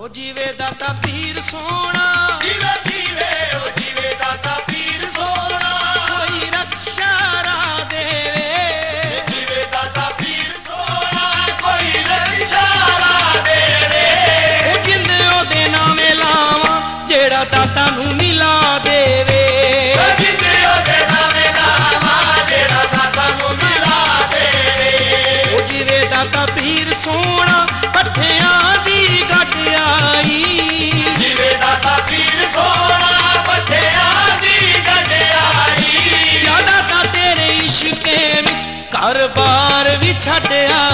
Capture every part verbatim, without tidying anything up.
ओ जीवे दाता पीर सोना, जीवे जीवे ओ जीवे दाता पीर सोना, कोई रक्षा रा देवे। जीवे दाता पीर सोना, कोई रक्षा रा देवे। ओ जिंद ओदे नामे लावां जेड़ा दाता नू मिला देवे। जिंद ओदे नामे लावां जेड़ा दाता नू मिला देवे। ओ जीवे दाता पीर सोना पट्ठियां दी गट आई। जीवे दाता पीर सोना पट्ठियां दी गट आई। या दाता तेरे इश्के विच घर बार भी छड्ड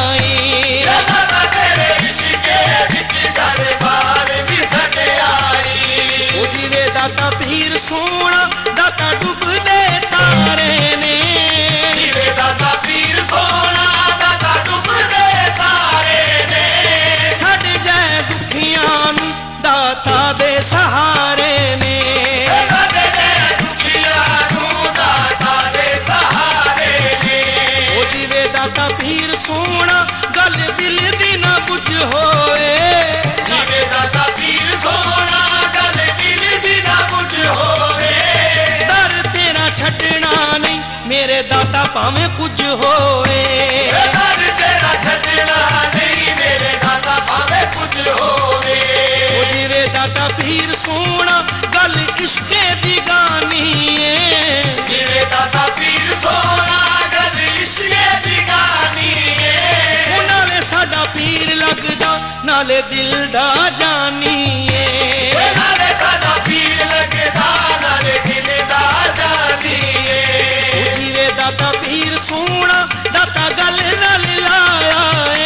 आई। या दाता तेरे इश्के विच घर बार भी छड्ड आई। ओ जीवे दाता पीर सोना दाता डुबदे तारे ने। जीवे दाता पीर सोना दाता डुबदे तारे ने। साडे जै दुखियां नू दाता दे सहारे ने। साडे जै दुखियां नू दाता दे सहारे ने। ओ जीवे दाता पीर सोना गल दिल दी ना बुझ होए। जीवे दाता पीर सोना गल दिल दी ना बुझ होवे। दर तेरा छड्डना नहीं मेरे दाता भावें कुछ होए। दर तेरा छड्डना नहीं मेरे दाता भावें कुछ होवे। ओ जीवे दाता पीर सोना गल इश्के दी गानी है। जीवे दाता पीर सोना गल इश्के दी गानी है। ओ नाले साडा पीर लगदा नाले दिल दा जानी है। नाले साडा पीर लगदा नाले दिल दा जानी है। ओ जीवे दाता पीर सोना दाता गल नाल लाया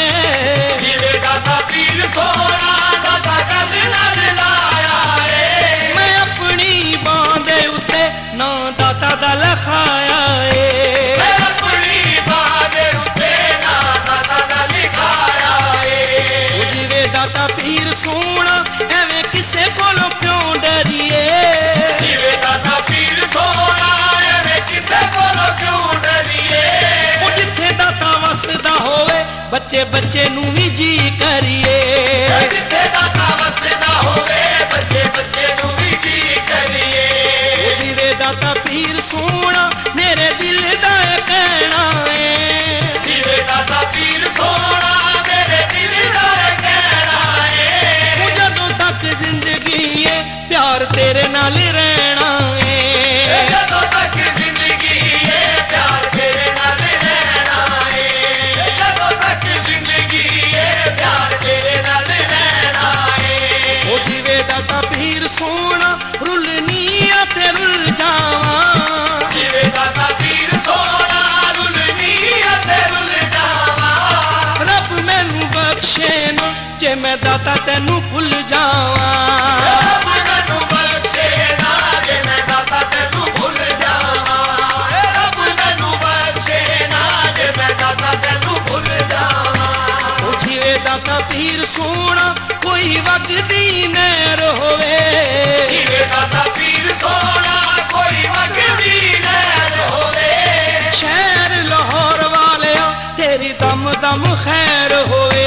है। जीवे दाता पीर सोना दाता गल नाल लाया है। मैं अपनी बांदे उत्ते ना दाता दा लिखाया है। मैं अपनी बात उत्ते ना दाता दा लिखाया है। ओ जीवे दाता पीर सोना एवें किसे कोलों क्यों डरिए। जीवे दाता पीर सोना एवें किसे कोलों क्यों डरिए। ओ जिथे दाता वसदा होवे बच्चे बच्चे नू भी जी करिए। जिथे दाता वसदा होवे बच्चे बच्चे नू भी जी करिए। ओ जीवे दाता पीर सोना मेरे दिल दा ए कहना है। जीवे दाता पीर सोना मेरे दिल दा कहना है। ओ जदों तक जिंदगी है प्यार तेरे नाल रहना है। जदों तक जिंदगी है प्यार तेरे नाल रहना है। जदों तक जिंदगी है प्यार तेरे नाल रहना है। ओ जीवे दाता पीर सोना रुलनी ते रुल जावां। जीवे दाता पीर सोना रुलनी ते रुल जावां। रब मैनू बख्शे ना जे मैं दाता तेनू भुल जावां। रब मैनू बख्शे ना जे मैं दाता तेनू भुल जावां। रब मैनू बख्शे ना जे मैं दाता तेनू भुल जावां। ओ जीवे दाता पीर सोना कोई वगदी नहर होवे। जीवे दाता पीर सोना कोई वगदी नहर होवे। शहर लाहौर वाले तेरी दम दम खैर होवे।